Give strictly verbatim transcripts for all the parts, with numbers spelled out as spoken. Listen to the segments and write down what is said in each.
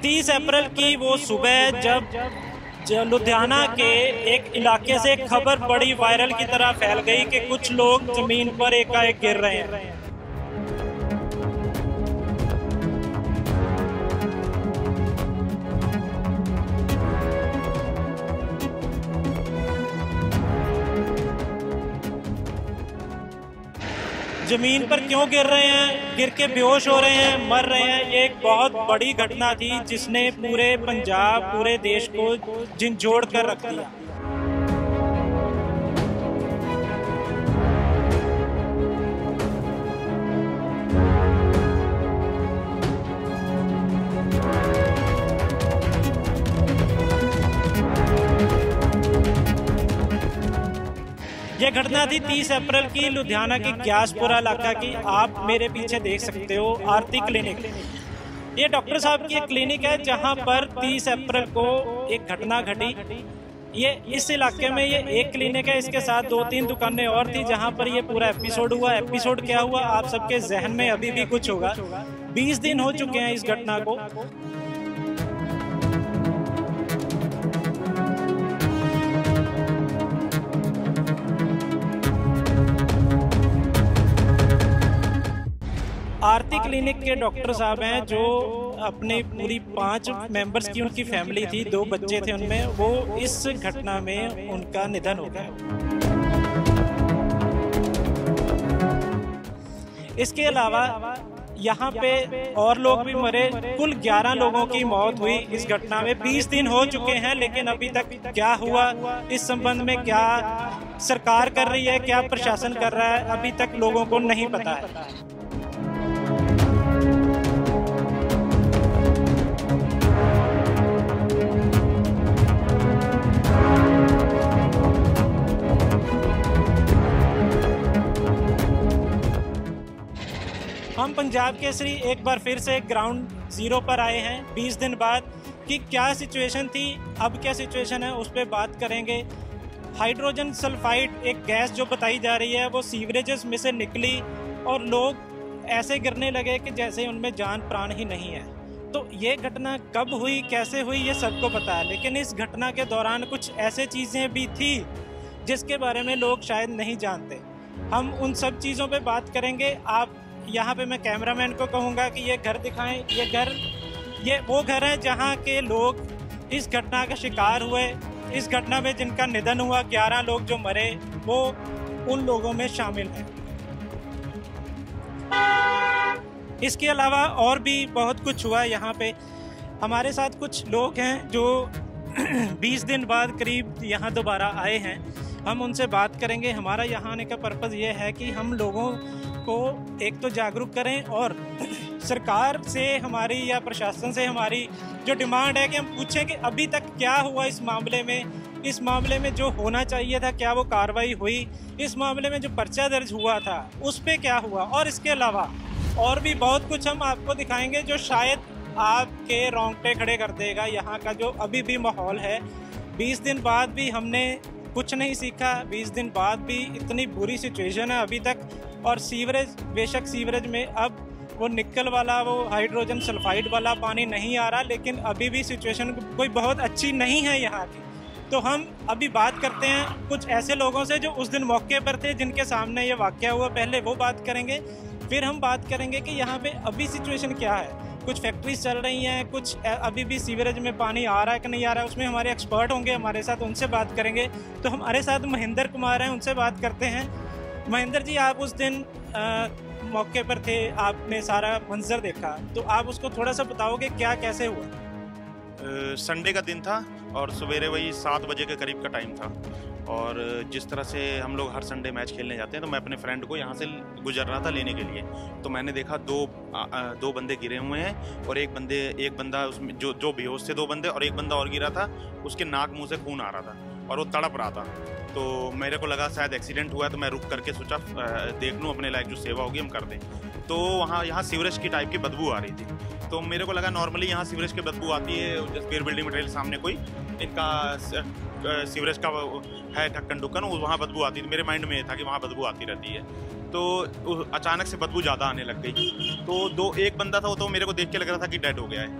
तीस अप्रैल की वो सुबह जब लुधियाना के एक इलाके से एक खबर बड़ी वायरल की तरह फैल गई कि कुछ लोग जमीन पर एकाएक गिर रहे हैं। जमीन पर क्यों गिर रहे हैं, गिर के बेहोश हो रहे हैं, मर रहे हैं। ये एक बहुत बड़ी घटना थी जिसने पूरे पंजाब, पूरे देश को झंझोड़ कर रख दिया। ये घटना थी तीस अप्रैल की लुधियाना की ग्यासपुरा इलाका की। आप मेरे पीछे देख सकते हो आरती क्लिनिक। ये डॉक्टर साहब की एक क्लिनिक है जहां पर तीस अप्रैल को एक घटना घटी। ये इस इलाके में ये एक क्लिनिक है, इसके साथ दो तीन दुकानें और थी जहां पर ये पूरा एपिसोड हुआ। एपिसोड क्या हुआ आप सबके जहन में अभी भी कुछ होगा। बीस दिन हो चुके हैं इस घटना को। आरती क्लिनिक के डॉक्टर साहब हैं जो अपने पूरी पांच मेंबर्स की उनकी फैमिली थी, दो बच्चे थे उनमें, वो इस घटना में उनका निधन हो गया। इसके अलावा यहाँ पे और लोग भी मरे। कुल ग्यारह लोगों की मौत हुई इस घटना में। बीस दिन हो चुके हैं लेकिन अभी तक क्या हुआ इस संबंध में क्या सरकार कर रही है, क्या प्रशासन कर रहा है, अभी तक लोगों को नहीं पता है। हम पंजाब केसरी एक बार फिर से ग्राउंड जीरो पर आए हैं बीस दिन बाद कि क्या सिचुएशन थी, अब क्या सिचुएशन है उस पर बात करेंगे। हाइड्रोजन सल्फाइड एक गैस जो बताई जा रही है वो सीवरेजेस में से निकली और लोग ऐसे गिरने लगे कि जैसे उनमें जान प्राण ही नहीं है। तो ये घटना कब हुई, कैसे हुई, ये सबको पता है, लेकिन इस घटना के दौरान कुछ ऐसे चीज़ें भी थी जिसके बारे में लोग शायद नहीं जानते। हम उन सब चीज़ों पे बात करेंगे। आप यहाँ पे मैं कैमरामैन को कहूँगा कि ये घर दिखाएं। ये घर ये वो घर है जहाँ के लोग इस घटना का शिकार हुए। इस घटना में जिनका निधन हुआ, ग्यारह लोग जो मरे, वो उन लोगों में शामिल हैं। इसके अलावा और भी बहुत कुछ हुआ यहाँ पे। हमारे साथ कुछ लोग हैं जो बीस दिन बाद करीब यहाँ दोबारा आए हैं। हम उनसे बात करेंगे। हमारा यहाँ आने का पर्पज़ ये है कि हम लोगों को एक तो जागरूक करें और सरकार से हमारी या प्रशासन से हमारी जो डिमांड है कि हम पूछें कि अभी तक क्या हुआ इस मामले में। इस मामले में जो होना चाहिए था क्या वो कार्रवाई हुई, इस मामले में जो पर्चा दर्ज हुआ था उस पर क्या हुआ। और इसके अलावा और भी बहुत कुछ हम आपको दिखाएंगे जो शायद आपके रोंगटे खड़े कर देगा। यहाँ का जो अभी भी माहौल है, बीस दिन बाद भी हमने कुछ नहीं सीखा। बीस दिन बाद भी इतनी बुरी सिचुएशन है अभी तक। और सीवरेज, बेशक सीवरेज में अब वो निकल वाला, वो हाइड्रोजन सल्फाइड वाला पानी नहीं आ रहा, लेकिन अभी भी सिचुएशन कोई बहुत अच्छी नहीं है यहाँ की। तो हम अभी बात करते हैं कुछ ऐसे लोगों से जो उस दिन मौके पर थे, जिनके सामने ये वाक़या हुआ। पहले वो बात करेंगे, फिर हम बात करेंगे कि यहाँ पे अभी सिचुएशन क्या है। कुछ फैक्ट्रीज चल रही हैं, कुछ अभी भी सीवरेज में पानी आ रहा है कि नहीं आ रहा है, उसमें हमारे एक्सपर्ट होंगे हमारे साथ, उनसे बात करेंगे। तो हमारे साथ महेंद्र कुमार हैं, उनसे बात करते हैं। महेंद्र जी, आप उस दिन आ, मौके पर थे, आपने सारा मंजर देखा, तो आप उसको थोड़ा सा बताओगे क्या कैसे हुआ? संडे का दिन था और सवेरे वही सात बजे के करीब का टाइम था। और जिस तरह से हम लोग हर संडे मैच खेलने जाते हैं, तो मैं अपने फ्रेंड को यहाँ से गुजर रहा था लेने के लिए। तो मैंने देखा दो आ, दो बंदे गिरे हुए हैं और एक बंदे एक बंदा उसमें जो जो बेहोश थे, दो बंदे, और एक बंदा और गिरा था, उसके नाक मुंह से खून आ रहा था और वो तड़प रहा था। तो मेरे को लगा शायद एक्सीडेंट हुआ है, तो मैं रुक करके सोचा देख लूँ, अपने लायक जो सेवा होगी हम कर दें। तो वहाँ यहाँ सीवरेज की टाइप की बदबू आ रही थी। तो मेरे को लगा नॉर्मली यहाँ सीवरेज की बदबू आती है, स्पेयर बिल्डिंग मटेरियल सामने कोई इनका सीवरेज का है ढक्कन ढुक्कन, वहाँ बदबू आती थी। मेरे माइंड में ये था कि वहाँ बदबू आती रहती है। तो अचानक से बदबू ज़्यादा आने लग गई। तो दो एक बंदा था, वो तो मेरे को देख के लग रहा था कि डेड हो गया है।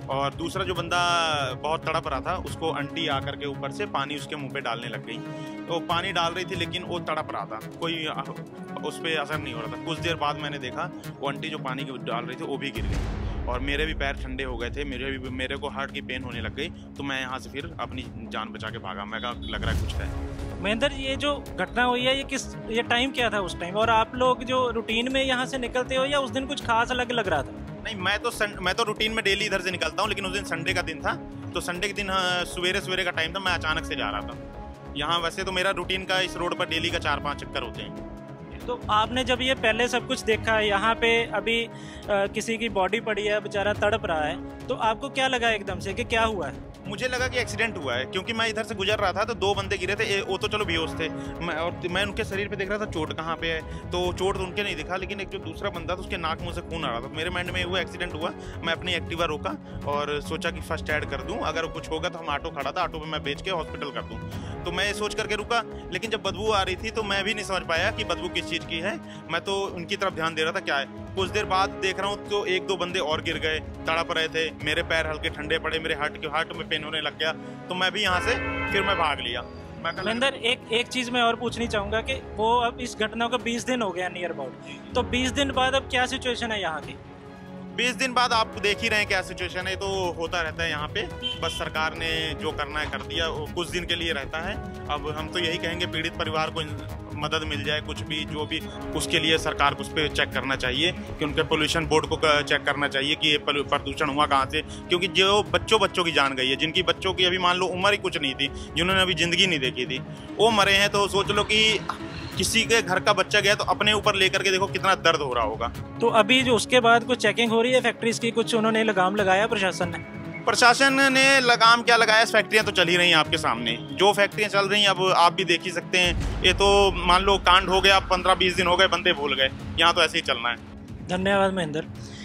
और दूसरा जो बंदा बहुत तड़प रहा था उसको आंटी आकर के ऊपर से पानी उसके मुंह पे डालने लग गई। तो पानी डाल रही थी लेकिन वो तड़प रहा था, कोई उस पर असर नहीं हो रहा था। कुछ देर बाद मैंने देखा वो आंटी जो पानी डाल रही थी वो भी गिर गई और मेरे भी पैर ठंडे हो गए थे, मेरे भी मेरे को हार्ट की पेन होने लग गई। तो मैं यहाँ से फिर अपनी जान बचा के भागा। मैं कहा लग रहा है कुछ है। महेंद्र, ये जो घटना हुई है ये किस ये टाइम क्या था उस टाइम, और आप लोग जो रूटीन में यहाँ से निकलते हो या उस दिन कुछ खास अलग लग रहा था? नहीं, मैं तो सन, मैं तो रूटीन में डेली इधर से निकलता हूँ, लेकिन उस दिन संडे का दिन था। तो संडे के दिन सवेरे सवेरे का टाइम था, मैं अचानक से जा रहा था यहाँ। वैसे तो मेरा रूटीन का इस रोड पर डेली का चार पांच चक्कर होते हैं। तो आपने जब ये पहले सब कुछ देखा है, यहाँ पे अभी आ, किसी की बॉडी पड़ी है, बेचारा तड़प रहा है, तो आपको क्या लगा एकदम से कि क्या हुआ है? मुझे लगा कि एक्सीडेंट हुआ है, क्योंकि मैं इधर से गुजर रहा था तो दो बंदे गिरे थे। वो तो चलो बेहोश थे, मैं और मैं उनके शरीर पे देख रहा था चोट कहाँ पे है। तो चोट तो उनके नहीं दिखा, लेकिन एक जो दूसरा बंदा था उसके नाक मुंह से खून आ रहा था। मेरे माइंड में वो एक्सीडेंट हुआ। मैं अपनी एक्टिवा रोका और सोचा कि फर्स्ट एड कर दूं, अगर कुछ होगा तो हम ऑटो खड़ा था, ऑटो पे मैं बेच के हॉस्पिटल कर दूं। तो मैं ये सोच करके रुका, लेकिन जब बदबू आ रही थी तो मैं भी नहीं समझ पाया कि बदबू किस चीज़ की है। मैं तो उनकी तरफ ध्यान दे रहा था क्या है। कुछ देर बाद देख रहा हूँ तो एक दो बंदे और गिर गए, तड़प रहे थे। मेरे पैर हल्के ठंडे पड़े, मेरे हार्ट के हार्ट में पेन होने लग गया। तो मैं भी यहाँ से फिर मैं भाग लिया। महेंद्र, एक एक चीज़ मैं और पूछनी चाहूँगा कि वो अब इस घटना को बीस दिन हो गया नियर अबाउट, तो बीस दिन बाद अब क्या सिचुएशन है यहाँ की? बीस दिन बाद आप देख ही रहे हैं क्या सिचुएशन है। तो होता रहता है यहाँ पे, बस सरकार ने जो करना है कर दिया। वो कुछ दिन के लिए रहता है। अब हम तो यही कहेंगे पीड़ित परिवार को मदद मिल जाए, कुछ भी जो भी, उसके लिए सरकार को उस पर चेक करना चाहिए कि उनके पोल्यूशन बोर्ड को चेक करना चाहिए कि ये प्रदूषण हुआ कहाँ से। क्योंकि जो बच्चों बच्चों की जान गई है, जिनकी बच्चों की अभी मान लो उम्र ही कुछ नहीं थी, जिन्होंने अभी ज़िंदगी नहीं देखी थी, वो मरे हैं। तो सोच लो कि किसी के घर का बच्चा गया तो अपने ऊपर लेकर के देखो कितना दर्द हो रहा होगा। तो अभी जो उसके बाद कुछ चेकिंग हो रही है फैक्ट्रीज की, कुछ उन्होंने लगाम लगाया प्रशासन ने? प्रशासन ने लगाम क्या लगाया, फैक्ट्रियां तो चल ही रही हैं आपके सामने। जो फैक्ट्रियां चल रही हैं अब आप भी देख ही सकते हैं। ये तो मान लो कांड हो गया, पंद्रह बीस दिन हो गए, बंदे भूल गए। यहाँ तो ऐसे ही चलना है। धन्यवाद महेंद्र।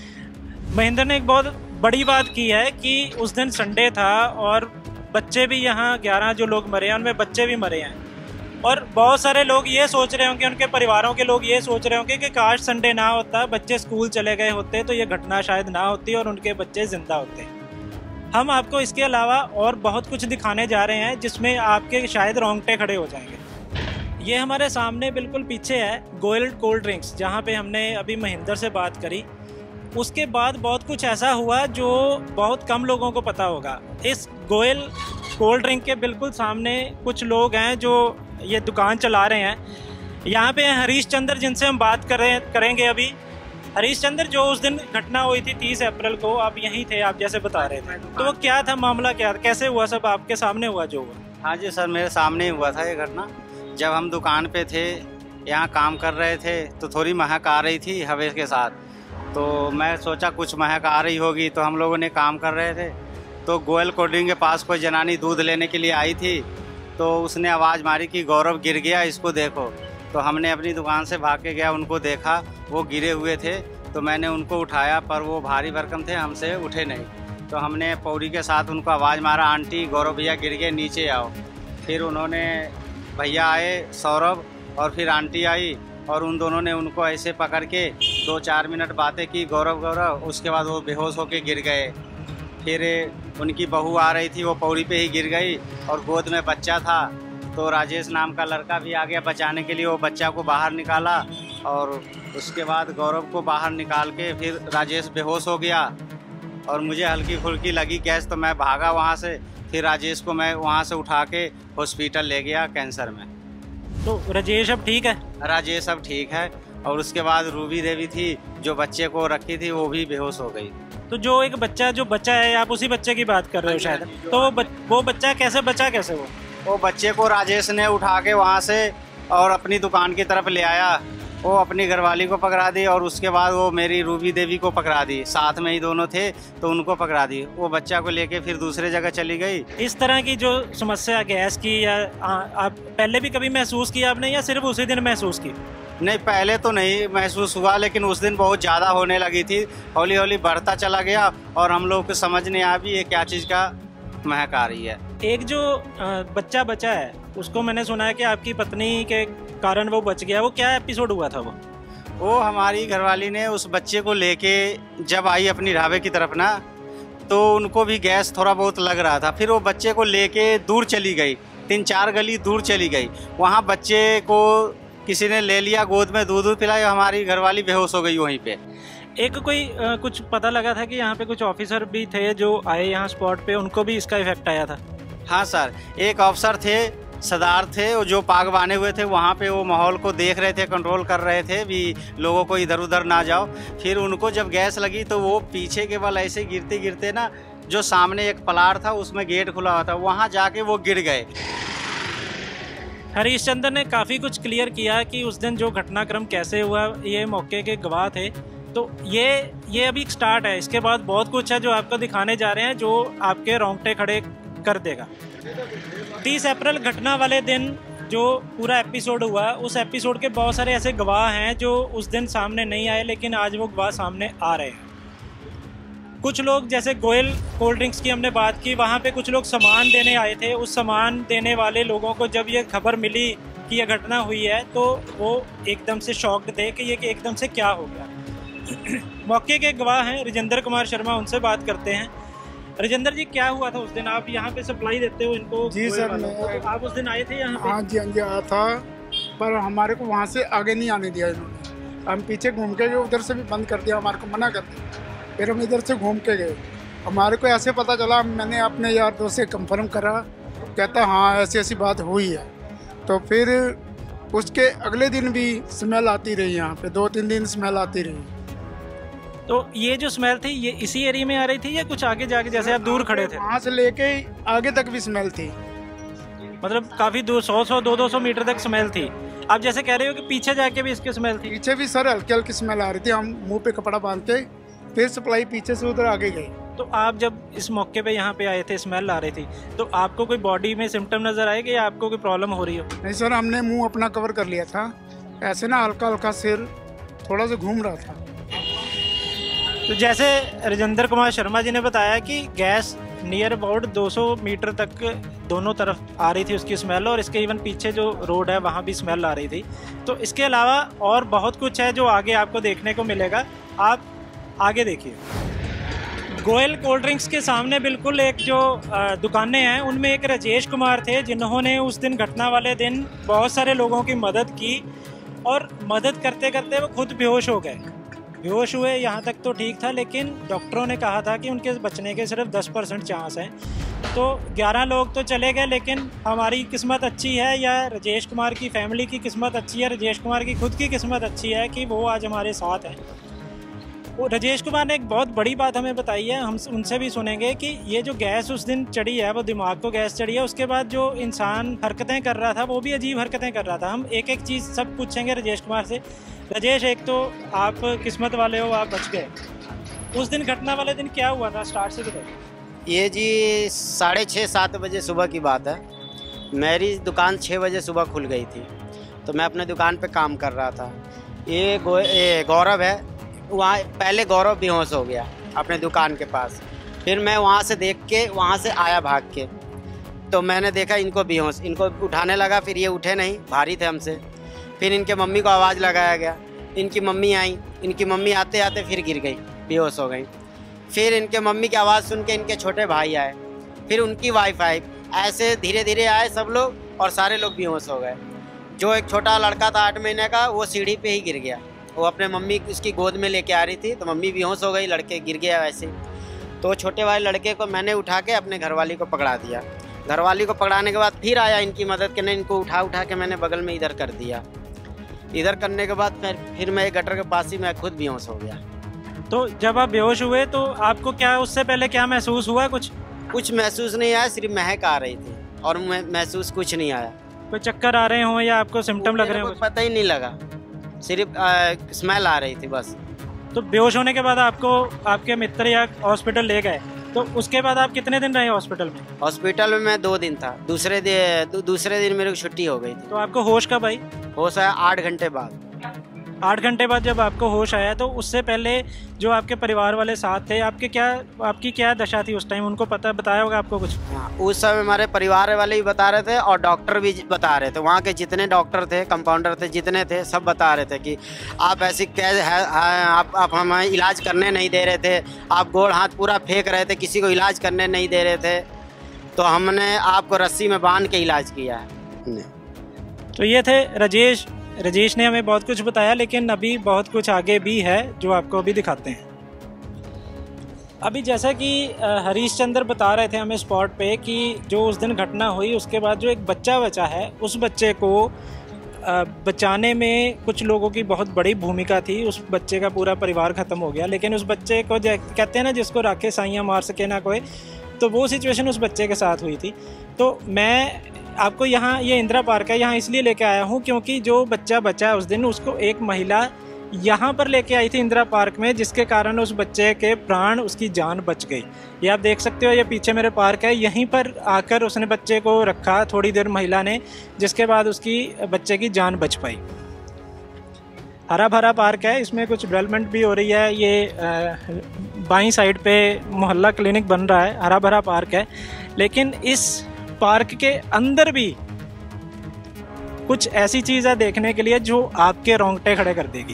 महेंद्र ने एक बहुत बड़ी बात की है कि उस दिन संडे था और बच्चे भी यहाँ ग्यारह जो लोग मरे हैं उनमें बच्चे भी मरे हैं। और बहुत सारे लोग ये सोच रहे होंगे, उनके परिवारों के लोग ये सोच रहे होंगे कि काश संडे ना होता, बच्चे स्कूल चले गए होते तो ये घटना शायद ना होती और उनके बच्चे जिंदा होते। हम आपको इसके अलावा और बहुत कुछ दिखाने जा रहे हैं जिसमें आपके शायद रोंगटे खड़े हो जाएंगे। ये हमारे सामने बिल्कुल पीछे है गोयल कोल्ड ड्रिंक्स, जहाँ पे हमने अभी महेंद्र से बात करी। उसके बाद बहुत कुछ ऐसा हुआ जो बहुत कम लोगों को पता होगा। इस गोयल कोल्ड ड्रिंक के बिल्कुल सामने कुछ लोग हैं जो ये दुकान चला रहे हैं। यहाँ पे हरीश चंद्र, जिनसे हम बात कर रहे करेंगे अभी। हरीश चंद्र, जो उस दिन घटना हुई थी तीस अप्रैल को, आप यहीं थे, आप जैसे बता रहे थे, तो वो क्या था मामला, क्या कैसे हुआ, सब आपके सामने हुआ जो हुआ? हाँ जी सर, मेरे सामने ही हुआ था ये घटना। जब हम दुकान पे थे, यहाँ काम कर रहे थे, तो थोड़ी महक आ रही थी हवा के साथ। तो मैं सोचा कुछ महक आ रही होगी, तो हम लोगों ने काम कर रहे थे। तो गोयल कोल्ड ड्रिंक के पास कोई जनानी दूध लेने के लिए आई थी, तो उसने आवाज़ मारी कि गौरव गिर गया, इसको देखो। तो हमने अपनी दुकान से भाग के गया, उनको देखा, वो गिरे हुए थे। तो मैंने उनको उठाया, पर वो भारी भरकम थे, हमसे उठे नहीं। तो हमने पौड़ी के साथ उनको आवाज़ मारा, आंटी गौरव भैया गिर गए, नीचे आओ। फिर उन्होंने, भैया आए सौरभ, और फिर आंटी आई, और उन दोनों ने उनको ऐसे पकड़ के दो चार मिनट बातें की, गौरव गौरव। उसके बाद वो बेहोश होके गिर गए। फिर उनकी बहू आ रही थी, वो पौड़ी पे ही गिर गई, और गोद में बच्चा था। तो राजेश नाम का लड़का भी आ गया बचाने के लिए, वो बच्चा को बाहर निकाला, और उसके बाद गौरव को बाहर निकाल के फिर राजेश बेहोश हो गया, और मुझे हल्की फुल्की लगी गैस, तो मैं भागा वहाँ से। फिर राजेश को मैं वहाँ से उठा के हॉस्पिटल ले गया कैंसर में। तो राजेश अब ठीक है? राजेश अब ठीक है। और उसके बाद रूबी देवी थी जो बच्चे को रखी थी, वो भी बेहोश हो गई। तो जो एक बच्चा जो बच्चा है, आप उसी बच्चे की बात कर रहे हो शायद, तो वो बच, वो बच्चा कैसे बचा, कैसे वो वो बच्चे को राजेश ने उठा के वहाँ से और अपनी दुकान की तरफ ले आया। वो अपनी घरवाली को पकड़ा दी, और उसके बाद वो मेरी रूबी देवी को पकड़ा दी। साथ में ही दोनों थे, तो उनको पकड़ा दी। वो बच्चा को लेके फिर दूसरे जगह चली गई। इस तरह की जो समस्या गैस की, या आ, आप पहले भी कभी महसूस किया आपने, या सिर्फ उसी दिन महसूस की? नहीं, पहले तो नहीं महसूस हुआ, लेकिन उस दिन बहुत ज़्यादा होने लगी थी। हौली हौली बढ़ता चला गया, और हम लोग को समझ नहीं आ भी ये क्या चीज़ का महक आ रही है। एक जो बच्चा बचा है, उसको मैंने सुना है कि आपकी पत्नी के कारण वो बच गया। वो क्या एपिसोड हुआ था? वो वो हमारी घरवाली ने उस बच्चे को लेके जब आई अपनी ढाबे की तरफ ना, तो उनको भी गैस थोड़ा बहुत लग रहा था। फिर वो बच्चे को लेके दूर चली गई, तीन चार गली दूर चली गई। वहाँ बच्चे को किसी ने ले लिया, गोद में दूध दूध पिलाया, हमारी घरवाली बेहोश हो गई वहीं पे। एक कोई आ, कुछ पता लगा था कि यहाँ पे कुछ ऑफिसर भी थे जो आए यहाँ स्पॉट पे, उनको भी इसका इफेक्ट आया था? हाँ सर, एक अफसर थे, सरदार थे, वो जो पाग बांधे हुए थे, वहाँ पे वो माहौल को देख रहे थे, कंट्रोल कर रहे थे भी लोगों को इधर उधर ना जाओ। फिर उनको जब गैस लगी तो वो पीछे के बल ऐसे गिरते गिरते ना, जो सामने एक पलार था उसमें गेट खुला हुआ था, वहाँ जाके वो गिर गए। हरीश चंद्र ने काफ़ी कुछ क्लियर किया कि उस दिन जो घटनाक्रम कैसे हुआ, ये मौके के गवाह थे। तो ये ये अभी स्टार्ट है, इसके बाद बहुत कुछ है जो आपको दिखाने जा रहे हैं, जो आपके रोंगटे खड़े कर देगा। तीस अप्रैल घटना वाले दिन जो पूरा एपिसोड हुआ, उस एपिसोड के बहुत सारे ऐसे गवाह हैं जो उस दिन सामने नहीं आए, लेकिन आज वो गवाह सामने आ रहे हैं। कुछ लोग, जैसे गोयल कोल्ड ड्रिंक्स की हमने बात की, वहाँ पे कुछ लोग सामान देने आए थे। उस सामान देने वाले लोगों को जब ये खबर मिली कि ये घटना हुई है, तो वो एकदम से शॉक्ड थे कि ये कि एकदम से क्या हो गया। मौके के गवाह हैं राजेंद्र कुमार शर्मा, उनसे बात करते हैं। राजेंद्र जी, क्या हुआ था उस दिन? आप यहाँ पे सप्लाई देते हो इनको? जी सर, तो आप उस दिन आए थे यहाँ पे? हाँ जी, हाँ जी आया था, पर हमारे को वहाँ से आगे नहीं आने दिया इन्होंने। हम पीछे घूम के गए, उधर से भी बंद कर दिया, हमारे को मना कर दिया। फिर हम इधर से घूम के गए, हमारे को ऐसे पता चला, मैंने अपने यार दोस्त से कंफर्म करा, कहता हाँ ऐसी ऐसी बात हुई है। तो फिर उसके अगले दिन भी स्मेल आती रही, यहाँ पे दो तीन दिन स्मेल आती रही। तो ये जो स्मेल थी, ये इसी एरिया में आ रही थी या कुछ आगे जाके, जैसे आप दूर खड़े थे? वहाँ से लेके आगे तक भी स्मेल थी, मतलब काफ़ी दूर, सौ सौ दो दो सौ मीटर तक स्मेल थी। आप जैसे कह रहे हो कि पीछे जाके भी इसकी स्मेल थी? पीछे भी सर हल्की हल्की स्मेल आ रही थी। हम मुंह पे कपड़ा बांध के फिर सप्लाई पीछे से उधर आगे गई। तो आप जब इस मौके पे यहाँ पे आए थे, स्मेल आ रही थी, तो आपको कोई बॉडी में सिम्टम नजर आए कि आपको कोई प्रॉब्लम हो रही हो? नहीं सर, हमने मुंह अपना कवर कर लिया था, ऐसे ना हल्का हल्का सिर थोड़ा सा घूम रहा था। तो जैसे राजेंद्र कुमार शर्मा जी ने बताया कि गैस नियर अबाउट दो सौ मीटर तक दोनों तरफ आ रही थी उसकी स्मेल, और इसके इवन पीछे जो रोड है वहाँ भी स्मेल आ रही थी। तो इसके अलावा और बहुत कुछ है जो आगे आपको देखने को मिलेगा, आप आगे देखिए। गोयल कोल्ड ड्रिंक्स के सामने बिल्कुल एक जो दुकानें हैं, उनमें एक राजेश कुमार थे जिन्होंने उस दिन घटना वाले दिन बहुत सारे लोगों की मदद की, और मदद करते करते वो खुद बेहोश हो गए। बेहोश हुए यहाँ तक तो ठीक था, लेकिन डॉक्टरों ने कहा था कि उनके बचने के सिर्फ दस परसेंट चांस हैं। तो ग्यारह लोग तो चले गए, लेकिन हमारी किस्मत अच्छी है, या राजेश कुमार की फैमिली की किस्मत अच्छी है, राजेश कुमार की खुद की किस्मत अच्छी है कि वो आज हमारे साथ हैं। वो राजेश कुमार ने एक बहुत बड़ी बात हमें बताई है, हम उनसे भी सुनेंगे कि ये जो गैस उस दिन चढ़ी है, वो दिमाग को गैस चढ़ी है। उसके बाद जो इंसान हरकतें कर रहा था, वो भी अजीब हरकतें कर रहा था। हम एक एक चीज़ सब पूछेंगे राजेश कुमार से। राजेश, एक तो आप किस्मत वाले हो, आप बच गए। उस दिन घटना वाले दिन क्या हुआ था, स्टार्ट से बताइए। ये जी साढ़े छः सात बजे सुबह की बात है। मेरी दुकान छः बजे सुबह खुल गई थी, तो मैं अपने दुकान पे काम कर रहा था। ये गौ ये गौरव है, वहाँ पहले गौरव बेहोश हो गया अपने दुकान के पास। फिर मैं वहाँ से देख के वहाँ से आया भाग के, तो मैंने देखा इनको बेहोश, इनको उठाने लगा, फिर ये उठे नहीं, भारी थे हमसे। फिर इनके मम्मी को आवाज़ लगाया गया, इनकी मम्मी आई, इनकी मम्मी आते आते फिर गिर गई, बेहोश हो गई। फिर इनके मम्मी की आवाज़ सुन के इनके छोटे भाई आए, फिर उनकी वाइफ आई, ऐसे धीरे धीरे आए सब लोग, और सारे लोग बेहोश हो गए। जो एक छोटा लड़का था आठ महीने का, वो सीढ़ी पे ही गिर गया। वो अपने मम्मी उसकी गोद में लेके आ रही थी, तो मम्मी बेहोश हो गई, लड़के गिर गया वैसे। तो छोटे भाई लड़के को मैंने उठा के अपने घरवाली को पकड़ा दिया। घरवाली को पकड़ाने के बाद फिर आया इनकी मदद करने, इनको उठा उठा के मैंने बगल में इधर कर दिया। इधर करने के बाद फिर फिर मैं गटर के पास ही मैं खुद बेहोश हो गया। तो जब आप बेहोश हुए तो आपको क्या उससे पहले क्या महसूस हुआ? कुछ कुछ महसूस नहीं आया, सिर्फ महक आ रही थी, और महसूस कुछ नहीं आया। कोई चक्कर आ रहे हो या आपको सिम्टम लग रहे हो? पता ही नहीं लगा, सिर्फ स्मेल आ रही थी बस। तो बेहोश होने के बाद आपको आपके मित्र या हॉस्पिटल ले गए, तो उसके बाद आप कितने दिन रहे हॉस्पिटल में? हॉस्पिटल में मैं दो दिन था, दूसरे दिन दूसरे दिन मेरे को छुट्टी हो गई थी। तो आपको होश कब आई? होश आया आठ घंटे बाद। आठ घंटे बाद जब आपको होश आया तो उससे पहले जो आपके परिवार वाले साथ थे, आपके क्या आपकी क्या दशा थी उस टाइम? उनको पता बताया होगा आपको कुछ? हाँ, उस समय हमारे परिवार वाले भी बता रहे थे और डॉक्टर भी बता रहे थे। वहाँ के जितने डॉक्टर थे, कंपाउंडर थे, जितने थे, सब बता रहे थे कि आप ऐसी कैसे है, आप आप हमें इलाज करने नहीं दे रहे थे, आप गोड़ हाथ पूरा फेंक रहे थे, किसी को इलाज करने नहीं दे रहे थे, तो हमने आपको रस्सी में बांध के इलाज किया है। तो ये थे राजेश। राजेश ने हमें बहुत कुछ बताया, लेकिन अभी बहुत कुछ आगे भी है जो आपको अभी दिखाते हैं। अभी जैसा कि हरीश चंद्र बता रहे थे हमें स्पॉट पे कि जो उस दिन घटना हुई उसके बाद जो एक बच्चा बचा है, उस बच्चे को बचाने में कुछ लोगों की बहुत बड़ी भूमिका थी। उस बच्चे का पूरा परिवार ख़त्म हो गया, लेकिन उस बच्चे को कहते हैं ना, जिसको राखे साइयाँ मार सके ना कोई, तो वो सिचुएशन उस बच्चे के साथ हुई थी। तो मैं आपको यहाँ, ये इंदिरा पार्क है, यहाँ इसलिए लेके आया हूँ क्योंकि जो बच्चा बचा उस दिन, उसको एक महिला यहाँ पर लेके आई थी इंदिरा पार्क में, जिसके कारण उस बच्चे के प्राण, उसकी जान बच गई। ये आप देख सकते हो, ये पीछे मेरे पार्क है, यहीं पर आकर उसने बच्चे को रखा थोड़ी देर महिला ने, जिसके बाद उसकी बच्चे की जान बच पाई। हरा भरा पार्क है, इसमें कुछ डेवलपमेंट भी हो रही है। ये बाईं साइड पे मोहल्ला क्लिनिक बन रहा है, हरा भरा पार्क है। लेकिन इस पार्क के अंदर भी कुछ ऐसी चीज़ है देखने के लिए जो आपके रोंगटे खड़े कर देगी।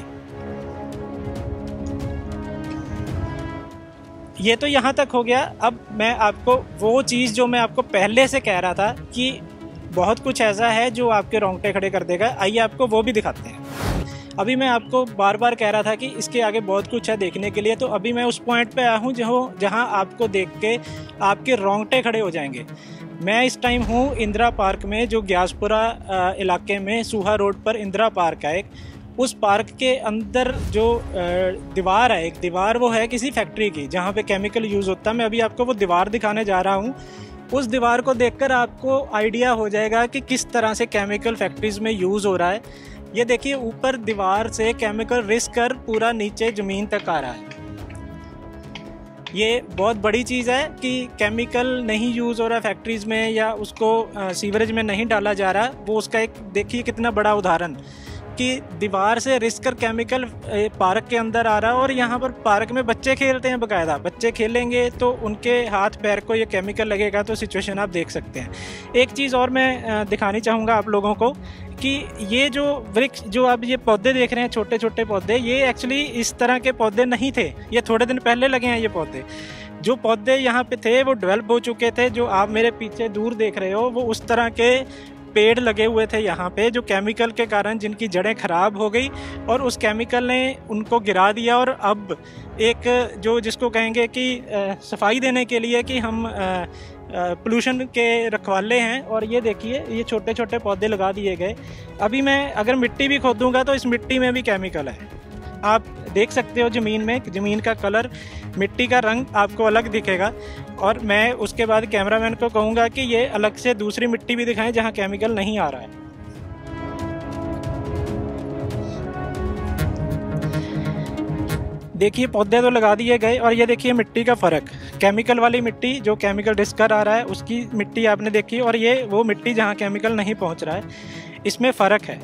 ये तो यहाँ तक हो गया। अब मैं आपको वो चीज़ जो मैं आपको पहले से कह रहा था कि बहुत कुछ ऐसा है जो आपके रोंगटे खड़े कर देगा, आइए आपको वो भी दिखाते हैं। अभी मैं आपको बार बार कह रहा था कि इसके आगे बहुत कुछ है देखने के लिए, तो अभी मैं उस पॉइंट पे आया हूँ जहाँ जहाँ आपको देख के आपके रोंगटे खड़े हो जाएंगे। मैं इस टाइम हूँ इंदिरा पार्क में, जो ग्यासपुरा इलाके में सूहा रोड पर इंदिरा पार्क है एक। उस पार्क के अंदर जो दीवार है, एक दीवार वो है किसी फैक्ट्री की जहाँ पे केमिकल यूज़ होता है। मैं अभी आपको वो दीवार दिखाने जा रहा हूँ। उस दीवार को देखकर आपको आइडिया हो जाएगा कि किस तरह से केमिकल फैक्ट्रीज़ में यूज़ हो रहा है। ये देखिए, ऊपर दीवार से केमिकल रिस कर पूरा नीचे ज़मीन तक आ रहा है। ये बहुत बड़ी चीज़ है कि केमिकल नहीं यूज़ हो रहा फैक्ट्रीज़ में, या उसको सीवरेज में नहीं डाला जा रहा। वो उसका एक देखिए कितना बड़ा उदाहरण कि दीवार से रिस कर केमिकल पार्क के अंदर आ रहा है। और यहाँ पर पार्क में बच्चे खेलते हैं, बाकायदा बच्चे खेलेंगे तो उनके हाथ पैर को ये केमिकल लगेगा, तो सिचुएशन आप देख सकते हैं। एक चीज़ और मैं दिखानी चाहूँगा आप लोगों को कि ये जो वृक्ष, जो आप ये पौधे देख रहे हैं, छोटे छोटे पौधे, ये एक्चुअली इस तरह के पौधे नहीं थे, ये थोड़े दिन पहले लगे हैं। ये पौधे, जो पौधे यहाँ पे थे वो डेवलप हो चुके थे। जो आप मेरे पीछे दूर देख रहे हो वो उस तरह के पेड़ लगे हुए थे यहाँ पे, जो केमिकल के कारण जिनकी जड़ें खराब हो गई और उस केमिकल ने उनको गिरा दिया। और अब एक जो जिसको कहेंगे कि सफाई देने के लिए कि हम पोल्यूशन के रखवाले हैं। और ये देखिए, ये छोटे छोटे पौधे लगा दिए गए। अभी मैं अगर मिट्टी भी खोदूंगा तो इस मिट्टी में भी केमिकल है। आप देख सकते हो ज़मीन में, ज़मीन का कलर, मिट्टी का रंग आपको अलग दिखेगा। और मैं उसके बाद कैमरामैन को कहूँगा कि ये अलग से दूसरी मिट्टी भी दिखाएं जहाँ केमिकल नहीं आ रहा है। देखिए, पौधे तो लगा दिए गए और ये देखिए मिट्टी का फ़र्क। केमिकल वाली मिट्टी, जो केमिकल डिस्कर आ रहा है उसकी मिट्टी आपने देखी, और ये वो मिट्टी जहाँ केमिकल नहीं पहुँच रहा है, इसमें फ़र्क है।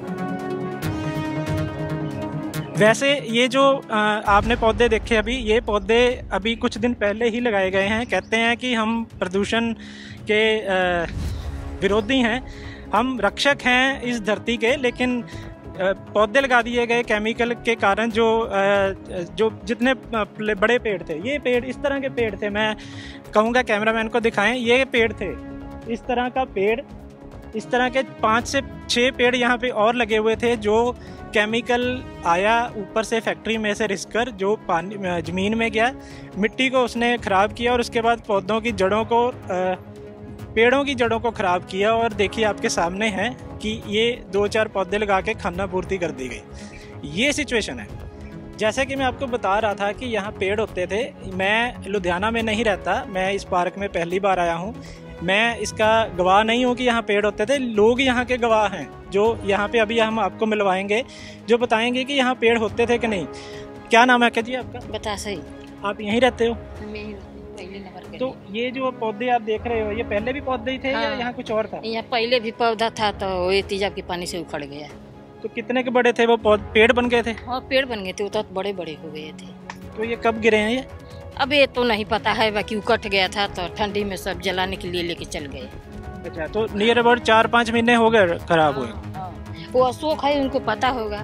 वैसे ये जो आपने पौधे देखे अभी, ये पौधे अभी कुछ दिन पहले ही लगाए गए हैं। कहते हैं कि हम प्रदूषण के विरोधी हैं, हम रक्षक हैं इस धरती के, लेकिन पौधे लगा दिए गए केमिकल के कारण। जो जो जितने बड़े पेड़ थे, ये पेड़ इस तरह के पेड़ थे, मैं कहूँगा कैमरामैन को दिखाएं, ये पेड़ थे इस तरह का पेड़, इस तरह के पाँच से छः पेड़ यहाँ पे और लगे हुए थे, जो केमिकल आया ऊपर से फैक्ट्री में से रिसकर जो पानी ज़मीन में गया, मिट्टी को उसने ख़राब किया और उसके बाद पौधों की जड़ों को, पेड़ों की जड़ों को ख़राब किया। और देखिए आपके सामने है कि ये दो चार पौधे लगा के खाना पूर्ति कर दी गई। ये सिचुएशन है। जैसे कि मैं आपको बता रहा था कि यहाँ पेड़ होते थे। मैं लुधियाना में नहीं रहता, मैं इस पार्क में पहली बार आया हूँ। मैं इसका गवाह नहीं हूँ कि यहाँ पेड़ होते थे, लोग यहाँ के गवाह हैं जो यहाँ पे अभी हम आपको मिलवाएंगे, जो बताएंगे कि यहाँ पेड़ होते थे कि नहीं। क्या नाम है क्या जी आपका? बता सही। आप यहीं रहते हो? पहले नंबर तो ये जो पौधे आप देख रहे हो, ये पहले भी पौधे ही थे? हाँ। या यहाँ कुछ और था? यहाँ पहले भी पौधा था, तो ये तेजाब के पानी से उखड़ गया। तो कितने के बड़े थे वो? पौध- पेड़ बन गए थे? और पेड़ बन गए थे, वो तो बड़े बड़े हो गए थे। तो ये कब गिरे हैं ये? अब ये तो नहीं पता है, बाकी वो कट गया था तो ठंडी में सब जलाने के लिए लेके चल गए। अच्छा, तो नियर अबाउट चार पाँच महीने हो गए खराब हुए। हाँ, वो अशोक है, उनको पता होगा।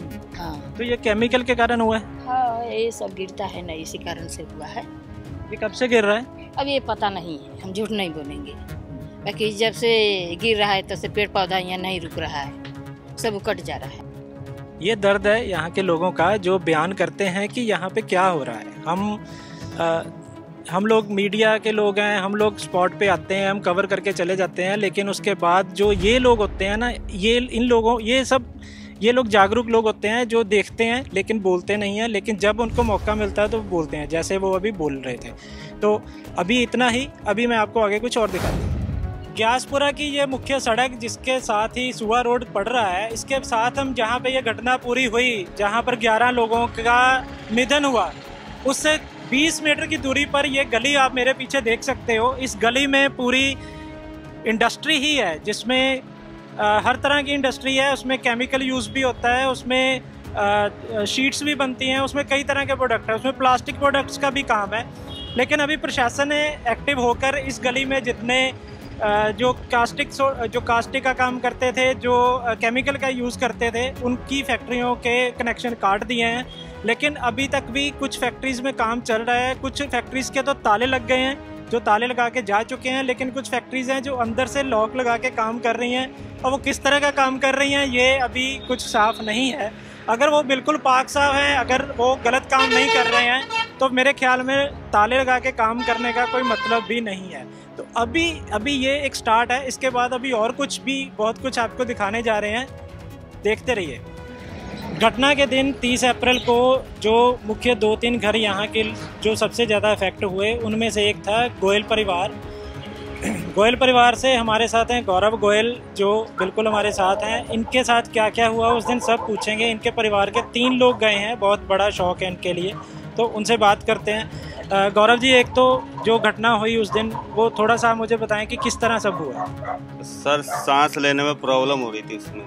हाँ तो ये केमिकल के कारण हुआ है? हाँ, ये सब गिरता है ना, इसी कारण से हुआ है। ये कब से गिर रहा है? अब ये पता नहीं है, हम झूठ नहीं बोलेंगे। बाकी जब से गिर रहा है तब से पेड़ पौधा यहाँ नहीं रुक रहा है, सब कट जा रहा है। ये दर्द है यहाँ के लोगों का, जो बयान करते हैं कि यहाँ पे क्या हो रहा है। हम आ, हम लोग मीडिया के लोग हैं, हम लोग स्पॉट पे आते हैं, हम कवर करके चले जाते हैं, लेकिन उसके बाद जो ये लोग होते हैं ना, ये इन लोगों ये सब ये लोग जागरूक लोग होते हैं जो देखते हैं लेकिन बोलते नहीं हैं, लेकिन जब उनको मौका मिलता है तो वो बोलते हैं, जैसे वो अभी बोल रहे थे। तो अभी इतना ही, अभी मैं आपको आगे कुछ और दिखाता हूँ। ग्यासपुरा की ये मुख्य सड़क जिसके साथ ही सुहा रोड पड़ रहा है, इसके साथ हम जहाँ पे ये घटना पूरी हुई, जहाँ पर ग्यारह लोगों का निधन हुआ, उससे बीस मीटर की दूरी पर ये गली आप मेरे पीछे देख सकते हो। इस गली में पूरी इंडस्ट्री ही है, जिसमें आ, हर तरह की इंडस्ट्री है। उसमें केमिकल यूज़ भी होता है, उसमें आ, शीट्स भी बनती हैं, उसमें कई तरह के प्रोडक्ट हैं, उसमें प्लास्टिक प्रोडक्ट्स का भी काम है। लेकिन अभी प्रशासन ने एक्टिव होकर इस गली में जितने आ, जो कास्टिक जो कास्टिक का काम करते थे, जो केमिकल का यूज़ करते थे, उनकी फैक्ट्रियों के कनेक्शन काट दिए हैं। लेकिन अभी तक भी कुछ फैक्ट्रीज़ में काम चल रहा है, कुछ फैक्ट्रीज़ के तो ताले लग गए हैं, जो ताले लगा के जा चुके हैं, लेकिन कुछ फैक्ट्रीज़ हैं जो अंदर से लॉक लगा के काम कर रही हैं, और वो किस तरह का काम कर रही हैं ये अभी कुछ साफ नहीं है। अगर वो बिल्कुल पाक साफ है, अगर वो गलत काम नहीं कर रहे हैं, तो मेरे ख्याल में ताले लगा के काम करने का कोई मतलब भी नहीं है। तो अभी अभी ये एक स्टार्ट है, इसके बाद अभी और कुछ भी बहुत कुछ आपको दिखाने जा रहे हैं, देखते रहिए। घटना के दिन तीस अप्रैल को जो मुख्य दो तीन घर यहाँ के जो सबसे ज़्यादा इफेक्ट हुए, उनमें से एक था गोयल परिवार। गोयल परिवार से हमारे साथ हैं गौरव गोयल, जो बिल्कुल हमारे साथ हैं। इनके साथ क्या क्या हुआ उस दिन सब पूछेंगे। इनके परिवार के तीन लोग गए हैं, बहुत बड़ा शौक है इनके लिए, तो उनसे बात करते हैं। गौरव जी, एक तो जो घटना हुई उस दिन, वो थोड़ा सा मुझे बताएं कि किस तरह सब हुआ। सर, सांस लेने में प्रॉब्लम हो रही थी उसमें,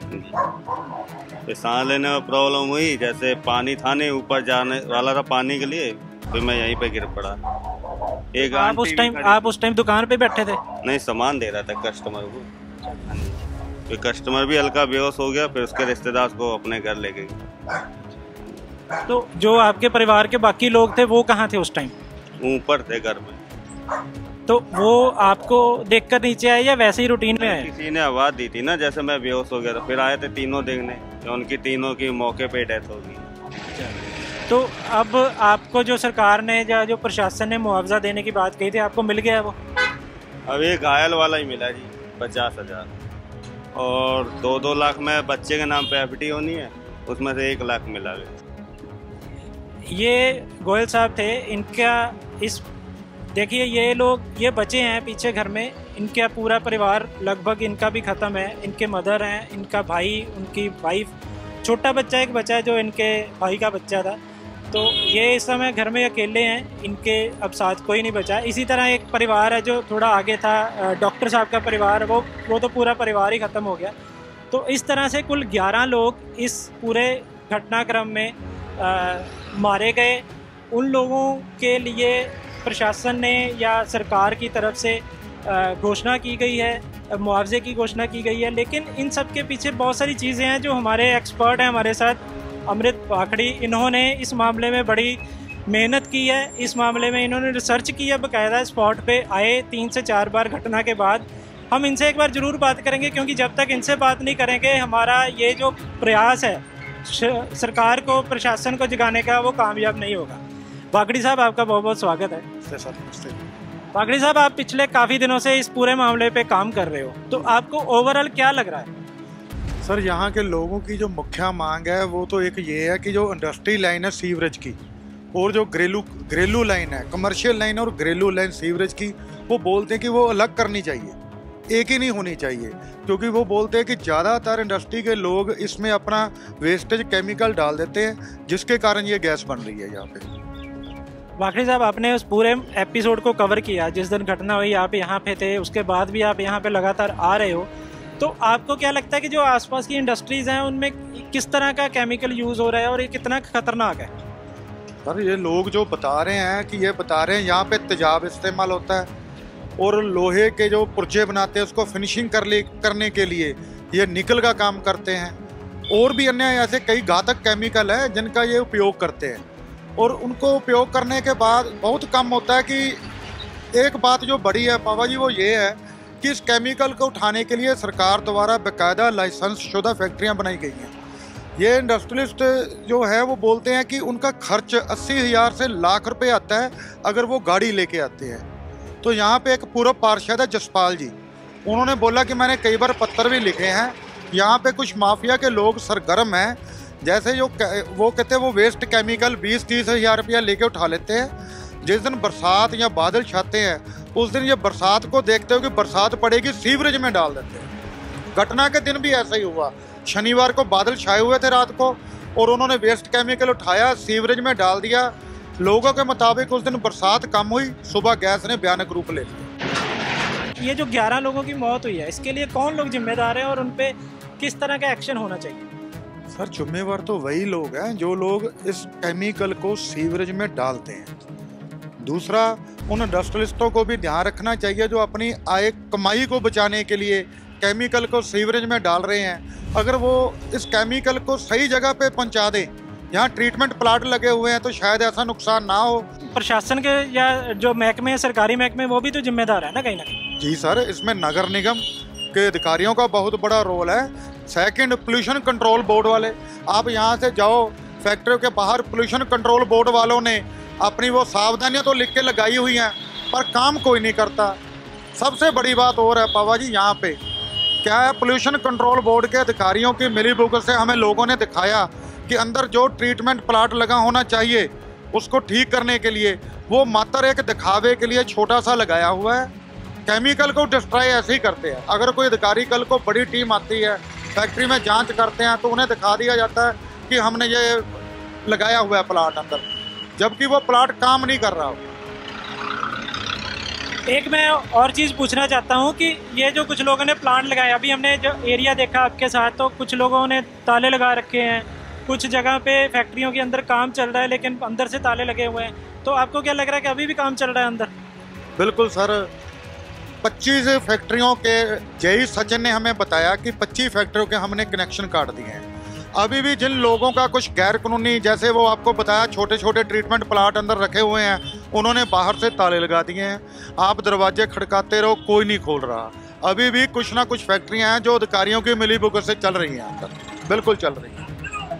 सांस लेने में प्रॉब्लम हुई। जैसे पानी था नहीं, ऊपर जाने वाला था पानी के लिए, फिर मैं यहीं पे गिर पड़ा। एक आप उस टाइम आप उस टाइम दुकान पे बैठे थे? नहीं, सामान दे रहा था कस्टमर को। फिर कस्टमर भी हल्का बेहोश हो गया, फिर उसके रिश्तेदार को अपने घर ले गए। तो जो आपके परिवार के बाकी लोग थे वो कहाँ थे उस टाइम? ऊपर थे घर में। तो वो आपको देखकर नीचे आए या वैसे ही रूटीन में आए? किसी ने आवाज दी थी ना, जैसे मैं बेहोश हो गया था, फिर आए थे तीनों देखने, उनकी तीनों की मौके पे डेथ होगी। तो अब आपको जो सरकार ने या जो प्रशासन ने मुआवजा देने की बात कही थी, आपको मिल गया वो? अब ये घायल वाला ही मिला जी, पचास हजार, और दो दो लाख में बच्चे के नाम पे एफडी होनी है, उसमें से एक लाख मिला है। ये गोयल साहब थे, इनका इस देखिए ये लोग ये बचे हैं पीछे घर में, इनका पूरा परिवार लगभग इनका भी ख़त्म है। इनके मदर हैं, इनका भाई, उनकी वाइफ, छोटा बच्चा एक बच्चा है जो इनके भाई का बच्चा था। तो ये इस समय घर में अकेले हैं, इनके अब साथ कोई नहीं बचा। इसी तरह एक परिवार है जो थोड़ा आगे था, डॉक्टर साहब का परिवार, वो वो तो पूरा परिवार ही ख़त्म हो गया। तो इस तरह से कुल ग्यारह लोग इस पूरे घटनाक्रम में आ, मारे गए। उन लोगों के लिए प्रशासन ने या सरकार की तरफ से घोषणा की गई है, मुआवजे की घोषणा की गई है। लेकिन इन सब के पीछे बहुत सारी चीज़ें हैं जो हमारे एक्सपर्ट हैं हमारे साथ, अमृत भाखड़ी, इन्होंने इस मामले में बड़ी मेहनत की है। इस मामले में इन्होंने रिसर्च की है, बाकायदा स्पॉट पे आए तीन से चार बार घटना के बाद। हम इनसे एक बार ज़रूर बात करेंगे, क्योंकि जब तक इनसे बात नहीं करेंगे हमारा ये जो प्रयास है सरकार को, प्रशासन को जगाने का, वो कामयाब नहीं होगा। भाखड़ी साहब, आपका बहुत बहुत स्वागत है। सर भाखड़ी साहब, आप पिछले काफ़ी दिनों से इस पूरे मामले पे काम कर रहे हो, तो आपको ओवरऑल क्या लग रहा है? सर, यहाँ के लोगों की जो मुख्य मांग है वो तो एक ये है कि जो इंडस्ट्री लाइन है सीवरेज की, और जो घरेलू घरेलू लाइन है, कमर्शियल लाइन और घरेलू लाइन सीवरेज की, वो बोलते हैं कि वो अलग करनी चाहिए, एक ही नहीं होनी चाहिए। क्योंकि वो बोलते हैं कि ज़्यादातर इंडस्ट्री के लोग इसमें अपना वेस्टेज केमिकल डाल देते हैं, जिसके कारण ये गैस बन रही है यहाँ पे। भाखड़ी साहब, आपने उस पूरे एपिसोड को कवर किया जिस दिन घटना हुई, आप यहाँ पे थे, उसके बाद भी आप यहाँ पे लगातार आ रहे हो। तो आपको क्या लगता है कि जो आसपास की इंडस्ट्रीज़ हैं उनमें किस तरह का केमिकल यूज़ हो रहा है और ये कितना खतरनाक है? सर ये लोग जो बता रहे हैं कि ये बता रहे हैं यहाँ पे तेजाब इस्तेमाल होता है और लोहे के जो पुर्जे बनाते हैं उसको फिनिशिंग कर ले करने के लिए ये निकल का काम करते हैं और भी अन्य ऐसे कई घातक केमिकल हैं जिनका ये उपयोग करते हैं और उनको उपयोग करने के बाद बहुत कम होता है कि एक बात जो बड़ी है पापा जी वो ये है कि इस केमिकल को उठाने के लिए सरकार द्वारा बाकायदा लाइसेंस शुदा फैक्ट्रियाँ बनाई गई हैं। ये इंडस्ट्रियलिस्ट जो है वो बोलते हैं कि उनका खर्च अस्सी हज़ार से लाख रुपए आता है अगर वो गाड़ी लेके आते हैं। तो यहाँ पे एक पूर्व पार्षद है जसपाल जी, उन्होंने बोला कि मैंने कई बार पत्र भी लिखे हैं, यहाँ पे कुछ माफिया के लोग सरगर्म हैं, जैसे जो वो कहते हैं वो वेस्ट केमिकल बीस तीस हज़ार रुपया लेके उठा लेते हैं। जिस दिन बरसात या बादल छाते हैं उस दिन ये बरसात को देखते हो कि बरसात पड़ेगी सीवरेज में डाल देते हैं। घटना के दिन भी ऐसा ही हुआ, शनिवार को बादल छाए हुए थे रात को और उन्होंने वेस्ट केमिकल उठाया सीवरेज में डाल दिया। लोगों के मुताबिक उस दिन बरसात कम हुई, सुबह गैस ने भयानक रूप ले लिया। ये जो ग्यारह लोगों की मौत हुई है इसके लिए कौन लोग जिम्मेदार हैं और उन पे किस तरह का एक्शन होना चाहिए? सर जिम्मेवार तो वही लोग हैं जो लोग इस केमिकल को सीवरेज में डालते हैं। दूसरा, उन इंडस्ट्रियलिस्टों को भी ध्यान रखना चाहिए जो अपनी आय कमाई को बचाने के लिए केमिकल को सीवरेज में डाल रहे हैं। अगर वो इस केमिकल को सही जगह पे पहुंचा दें, यहाँ ट्रीटमेंट प्लांट लगे हुए हैं, तो शायद ऐसा नुकसान ना हो। प्रशासन के या जो महकमे सरकारी महकमे वो भी तो जिम्मेदार है ना कहीं ना कहीं। जी सर, इसमें नगर निगम के अधिकारियों का बहुत बड़ा रोल है। सेकंड, पोल्यूशन कंट्रोल बोर्ड वाले, आप यहाँ से जाओ फैक्ट्रियों के बाहर, पोल्यूशन कंट्रोल बोर्ड वालों ने अपनी वो सावधानियाँ तो लिख के लगाई हुई हैं पर काम कोई नहीं करता। सबसे बड़ी बात और है पावा जी, यहाँ पे क्या है, पोल्यूशन कंट्रोल बोर्ड के अधिकारियों की मिलीभगत से हमें लोगों ने दिखाया कि अंदर जो ट्रीटमेंट प्लांट लगा होना चाहिए उसको ठीक करने के लिए वो मात्र एक दिखावे के लिए छोटा सा लगाया हुआ है। केमिकल को डिस्ट्रॉय ऐसे ही करते हैं। अगर कोई अधिकारी कल को बड़ी टीम आती है, फैक्ट्री में जांच करते हैं, तो उन्हें दिखा दिया जाता है कि हमने ये लगाया हुआ है प्लांट अंदर, जबकि वो प्लांट काम नहीं कर रहा हो। एक मैं और चीज़ पूछना चाहता हूँ कि ये जो कुछ लोगों ने प्लांट लगाया, अभी हमने जो एरिया देखा आपके साथ, तो कुछ लोगों ने ताले लगा रखे हैं, कुछ जगह पे फैक्ट्रियों के अंदर काम चल रहा है लेकिन अंदर से ताले लगे हुए हैं। तो आपको क्या लग रहा है कि अभी भी काम चल रहा है अंदर? बिल्कुल सर, पच्चीस फैक्ट्रियों के जय सचिन ने हमें बताया कि पच्चीस फैक्ट्रियों के हमने कनेक्शन काट दिए हैं। अभी भी जिन लोगों का कुछ गैर कानूनी, जैसे वो आपको बताया छोटे छोटे ट्रीटमेंट प्लांट अंदर रखे हुए हैं, उन्होंने बाहर से ताले लगा दिए हैं। आप दरवाजे खड़काते रहो, कोई नहीं खोल रहा। अभी भी कुछ ना कुछ फैक्ट्रियां हैं जो अधिकारियों की मिलीभगत से चल रही हैं अंदर, बिल्कुल चल रही हैं।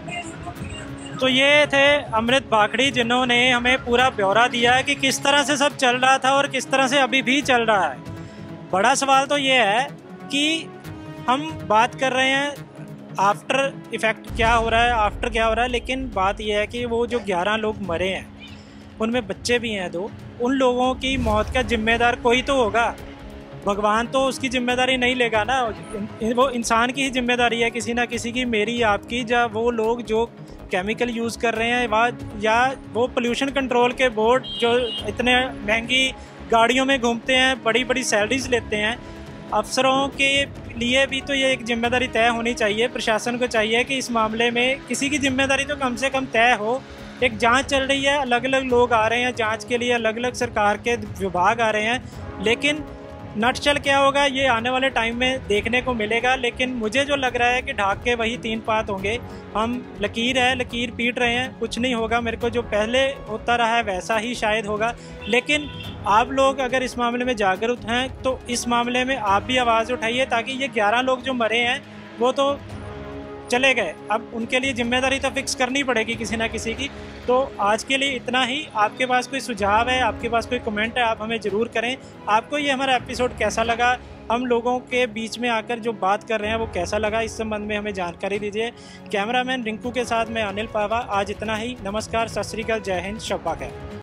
तो ये थे अमृत भाखड़ी जिन्होंने हमें पूरा ब्यौरा दिया है कि किस तरह से सब चल रहा था और किस तरह से अभी भी चल रहा है। बड़ा सवाल तो ये है कि हम बात कर रहे हैं आफ्टर इफ़ेक्ट क्या हो रहा है, आफ्टर क्या हो रहा है, लेकिन बात यह है कि वो जो ग्यारह लोग मरे हैं उनमें बच्चे भी हैं दो, उन लोगों की मौत का जिम्मेदार कोई तो होगा। भगवान तो उसकी जिम्मेदारी नहीं लेगा ना, वो इंसान की ही जिम्मेदारी है, किसी ना किसी की, मेरी आपकी। जब वो लोग जो केमिकल यूज़ कर रहे हैं वह, या वो पोल्यूशन कंट्रोल के बोर्ड जो इतने महंगी गाड़ियों में घूमते हैं, बड़ी बड़ी सैलरीज लेते हैं, अफसरों के लिए भी तो ये एक जिम्मेदारी तय होनी चाहिए। प्रशासन को चाहिए कि इस मामले में किसी की जिम्मेदारी तो कम से कम तय हो। एक जांच चल रही है, अलग अलग लोग आ रहे हैं जांच के लिए, अलग अलग सरकार के विभाग आ रहे हैं, लेकिन नटचल क्या होगा ये आने वाले टाइम में देखने को मिलेगा। लेकिन मुझे जो लग रहा है कि ढाक के वही तीन पात होंगे। हम लकीर है, लकीर पीट रहे हैं, कुछ नहीं होगा। मेरे को जो पहले होता रहा है वैसा ही शायद होगा। लेकिन आप लोग अगर इस मामले में जागरूक हैं तो इस मामले में आप भी आवाज़ उठाइए, ताकि ये ग्यारह लोग जो मरे हैं वो तो चले गए, अब उनके लिए जिम्मेदारी तो फिक्स करनी पड़ेगी किसी ना किसी की। तो आज के लिए इतना ही। आपके पास कोई सुझाव है, आपके पास कोई कमेंट है, आप हमें ज़रूर करें। आपको ये हमारा एपिसोड कैसा लगा, हम लोगों के बीच में आकर जो बात कर रहे हैं वो कैसा लगा, इस संबंध में हमें जानकारी दीजिए। कैमरामैन रिंकू के साथ मैं अनिल पावा। आज इतना ही। नमस्कार, सत श्री अकाल, जय हिंद, शब्बा खैर।